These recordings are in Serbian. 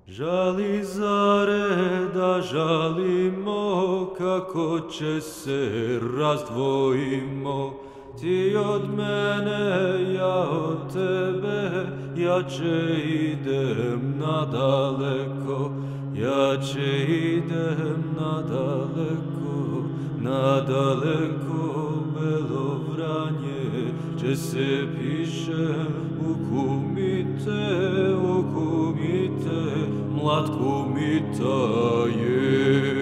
Žali zare da žalimo, kako će se razdvojimo. Ti od mene, ja od tebe, jače idem nadaleko. Jače idem nadaleko, nadaleko, belo vranje, če se piše u kumite, mlad kumita je.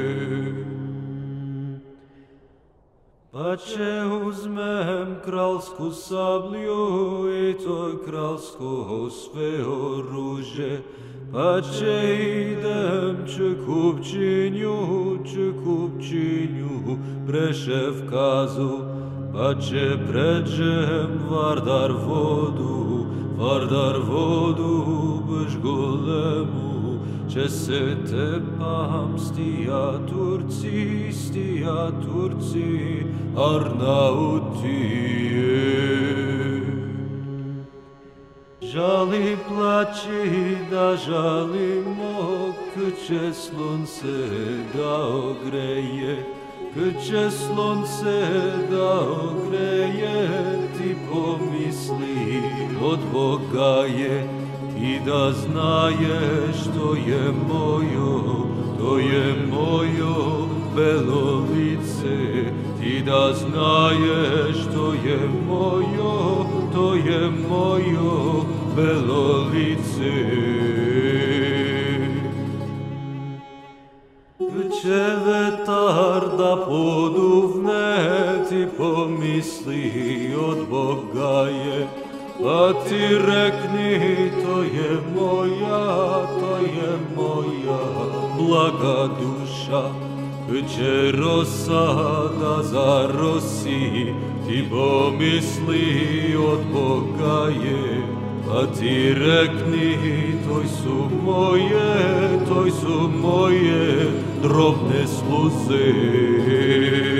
Pa će uzmem kralsku sablju i to kralsko sve oružje, pa će idem Čekupčinju, Preševkazu, pa će pređem Vardar vodu, baš golemu, će se tepam stija Turci, Arnautije. Žali plaći da žalimo, će slunce da ogreje, će slunce da ogreje, ti pomisli od Boga je, i da znaješ to je mojo belo lice, ti da znaješ to je mojo belo lice. Će vetar da poduvne, ti pomisli od Boga je, pa ti rekni to je moja blaga duša. Će rosa da zarosi, ti pomisli od Boga je, pa ti rekni toj su moje drobne sluze.